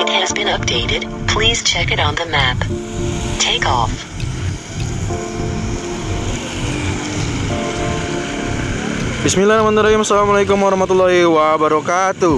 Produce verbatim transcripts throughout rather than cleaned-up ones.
It has been updated. Please check it on the map. Take off. Bismillahirrahmanirrahim. Assalamualaikum warahmatullahi wabarakatuh.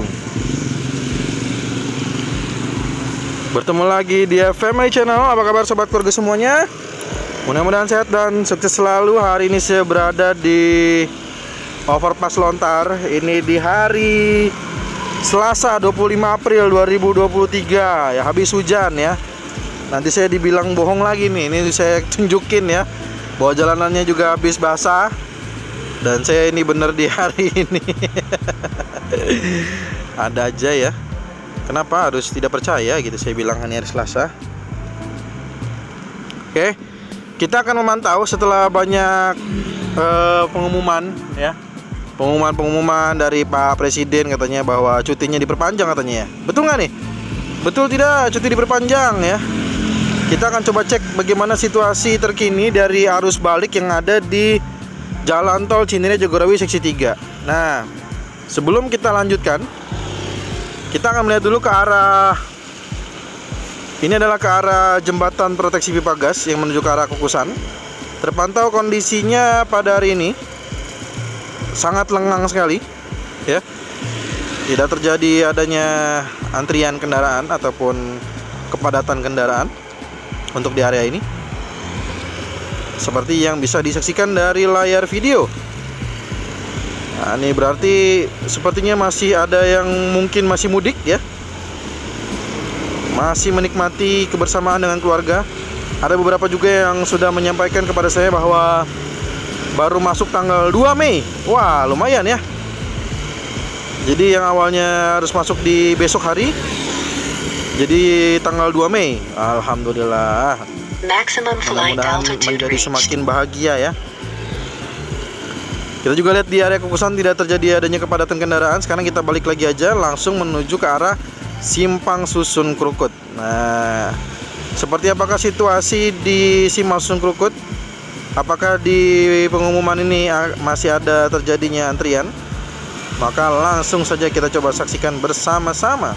Bertemu lagi di Family Channel. Apa kabar sobat keluarga semuanya? Mudah-mudahan sehat dan sukses selalu. Hari ini saya berada di Overpass Lontar. Ini di hari Selasa dua puluh lima April dua ribu dua puluh tiga. Ya, habis hujan ya. Nanti saya dibilang bohong lagi nih. Ini saya tunjukin ya, bahwa jalanannya juga habis basah. Dan saya ini bener di hari ini. Ada aja ya. Kenapa harus tidak percaya gitu saya bilang ini hari Selasa. Oke, kita akan memantau setelah banyak uh, pengumuman ya. Pengumuman-pengumuman dari Pak Presiden katanya bahwa cutinya diperpanjang katanya ya. Betul nggak nih? Betul tidak cuti diperpanjang ya? Kita akan coba cek bagaimana situasi terkini dari arus balik yang ada di Jalan Tol Cinere Jagorawi Seksi tiga. Nah, sebelum kita lanjutkan, kita akan melihat dulu ke arah, ini adalah ke arah jembatan proteksi pipa gas yang menuju ke arah Kukusan. Terpantau kondisinya pada hari ini sangat lengang sekali ya. Tidak terjadi adanya antrian kendaraan ataupun kepadatan kendaraan untuk di area ini, seperti yang bisa disaksikan dari layar video. Nah, ini berarti sepertinya masih ada yang mungkin masih mudik ya, masih menikmati kebersamaan dengan keluarga. Ada beberapa juga yang sudah menyampaikan kepada saya bahwa baru masuk tanggal dua Mei. Wah, lumayan ya. Jadi yang awalnya harus masuk di besok hari, jadi tanggal dua Mei. Alhamdulillah. Mudah-mudahan menjadi semakin bahagia ya. Kita juga lihat di area Kukusan tidak terjadi adanya kepadatan kendaraan. Sekarang kita balik lagi aja, langsung menuju ke arah Simpang Susun Krukut. Nah, seperti apakah situasi di Simpang Susun Krukut? Apakah di pengumuman ini masih ada terjadinya antrian? Maka langsung saja kita coba saksikan bersama-sama.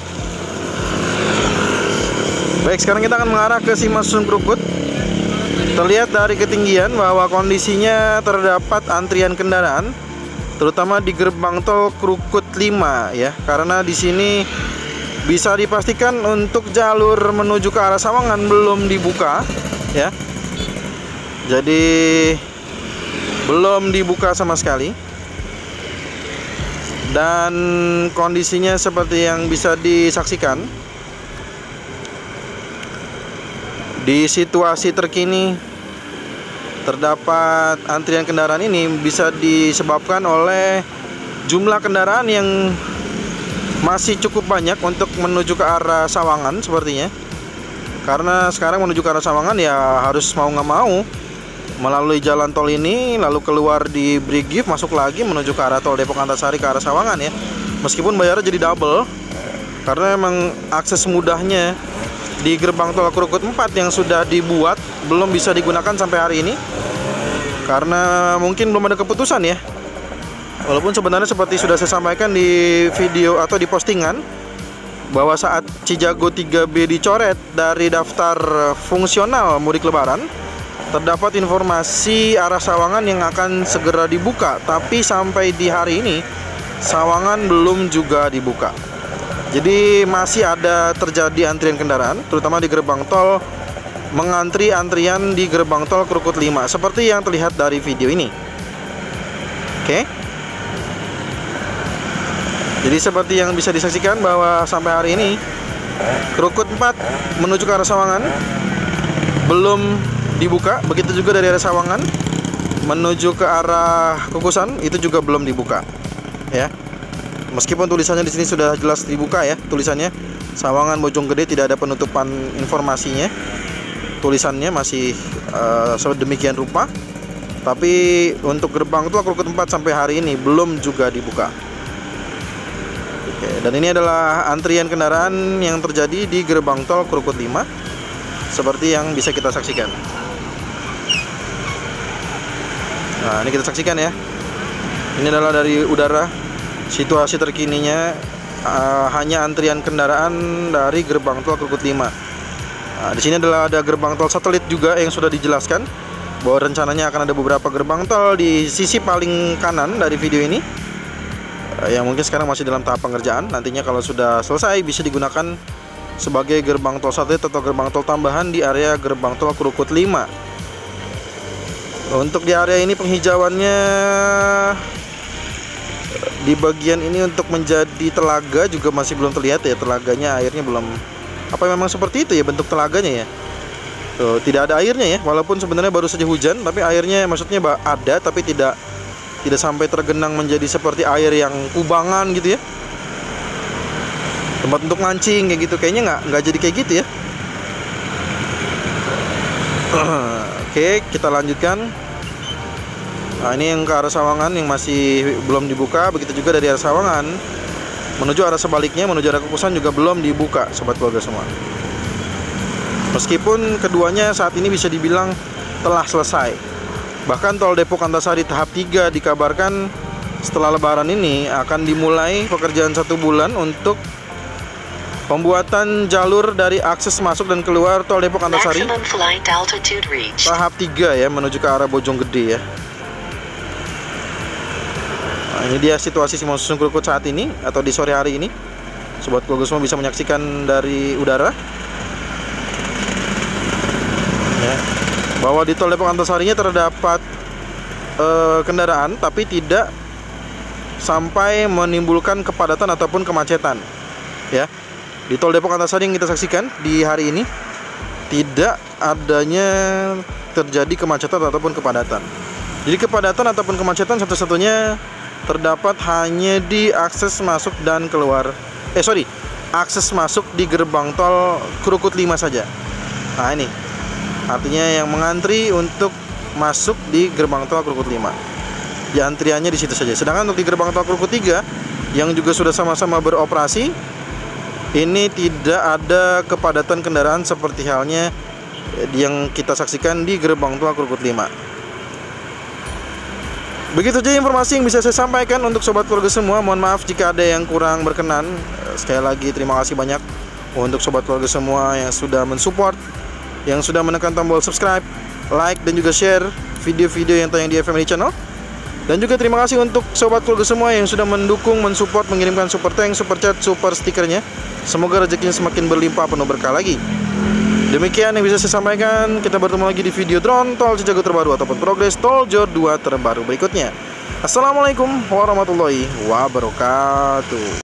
Baik, sekarang kita akan mengarah ke Simpang Susun Krukut. Terlihat dari ketinggian bahwa kondisinya terdapat antrian kendaraan, terutama di gerbang tol Krukut lima ya. Karena di sini bisa dipastikan untuk jalur menuju ke arah Sawangan belum dibuka ya. Jadi belum dibuka sama sekali. Dan kondisinya seperti yang bisa disaksikan di situasi terkini, terdapat antrian kendaraan ini bisa disebabkan oleh jumlah kendaraan yang masih cukup banyak untuk menuju ke arah Sawangan sepertinya. Karena sekarang menuju ke arah Sawangan ya harus mau nggak mau melalui jalan tol ini, lalu keluar di Brigif, masuk lagi menuju ke arah tol Depok Antasari ke arah Sawangan ya. Meskipun bayarnya jadi double, karena emang akses mudahnya di gerbang tol Krukut empat yang sudah dibuat belum bisa digunakan sampai hari ini, karena mungkin belum ada keputusan ya. Walaupun sebenarnya seperti sudah saya sampaikan di video atau di postingan, bahwa saat Cijago tiga B dicoret dari daftar fungsional mudik lebaran, terdapat informasi arah Sawangan yang akan segera dibuka. Tapi sampai di hari ini Sawangan belum juga dibuka. Jadi masih ada terjadi antrian kendaraan, terutama di gerbang tol, mengantri antrian di gerbang tol Krukut lima, seperti yang terlihat dari video ini. Oke. Jadi seperti yang bisa disaksikan bahwa sampai hari ini Krukut empat menuju ke arah Sawangan belum dibuka. Begitu juga dari arah Sawangan menuju ke arah Kukusan itu juga belum dibuka ya. Meskipun tulisannya di sini sudah jelas dibuka ya, tulisannya Sawangan Bojonggede, tidak ada penutupan informasinya. Tulisannya masih uh, sedemikian rupa. Tapi untuk gerbang tol Krukut empat sampai hari ini belum juga dibuka. Oke, dan ini adalah antrian kendaraan yang terjadi di gerbang tol Krukut lima, seperti yang bisa kita saksikan. Nah, ini kita saksikan ya. Ini adalah dari udara situasi terkininya uh, hanya antrian kendaraan dari gerbang tol Krukut lima. Nah, di sini adalah ada gerbang tol satelit juga yang sudah dijelaskan bahwa rencananya akan ada beberapa gerbang tol di sisi paling kanan dari video ini, uh, yang mungkin sekarang masih dalam tahap pengerjaan. Nantinya kalau sudah selesai bisa digunakan sebagai gerbang tol satelit atau gerbang tol tambahan di area gerbang tol Krukut lima. Untuk di area ini penghijauannya di bagian ini untuk menjadi telaga juga masih belum terlihat ya, telaganya airnya belum, apa memang seperti itu ya bentuk telaganya ya. Tuh, tidak ada airnya ya, walaupun sebenarnya baru saja hujan, tapi airnya maksudnya ada tapi tidak tidak sampai tergenang menjadi seperti air yang kubangan gitu ya. Tempat untuk mancing kayak gitu kayaknya nggak nggak jadi kayak gitu ya. Oke, kita lanjutkan. Nah, ini yang ke arah Sawangan yang masih belum dibuka. Begitu juga dari arah Sawangan menuju arah sebaliknya, menuju arah Kukusan juga belum dibuka, sobat keluarga semua. Meskipun keduanya saat ini bisa dibilang telah selesai. Bahkan tol Depok Antasari tahap tiga dikabarkan setelah lebaran ini akan dimulai pekerjaan satu bulan untuk pembuatan jalur dari akses masuk dan keluar tol Depok Antasari tahap tiga ya, menuju ke arah Bojonggede ya. Nah, ini dia situasi Simpang Susun Krukut saat ini atau di sore hari ini. Sobat keluarga semua bisa menyaksikan dari udara ya, bahwa di tol Depok Antasarinya terdapat eh, kendaraan tapi tidak sampai menimbulkan kepadatan ataupun kemacetan ya. Di tol Depok Antasari yang kita saksikan di hari ini tidak adanya terjadi kemacetan ataupun kepadatan. Jadi kepadatan ataupun kemacetan satu-satunya terdapat hanya di akses masuk dan keluar. Eh sorry, akses masuk di gerbang tol Krukut lima saja. Nah ini artinya yang mengantri untuk masuk di gerbang tol Krukut lima. Ya antriannya di situ saja. Sedangkan untuk di gerbang tol Krukut tiga yang juga sudah sama-sama beroperasi, ini tidak ada kepadatan kendaraan seperti halnya yang kita saksikan di gerbang tol Krukut lima. Begitu saja informasi yang bisa saya sampaikan untuk sobat keluarga semua. Mohon maaf jika ada yang kurang berkenan. Sekali lagi terima kasih banyak untuk sobat keluarga semua yang sudah mensupport, yang sudah menekan tombol subscribe, like dan juga share video-video yang tayang di F M I Channel. Dan juga terima kasih untuk sobat keluarga semua yang sudah mendukung, mensupport, mengirimkan super thanks, super chat, super stikernya. Semoga rezekinya semakin berlimpah penuh berkah lagi. Demikian yang bisa saya sampaikan. Kita bertemu lagi di video drone tol Cijago terbaru ataupun progres tol Jor dua terbaru berikutnya. Assalamualaikum warahmatullahi wabarakatuh.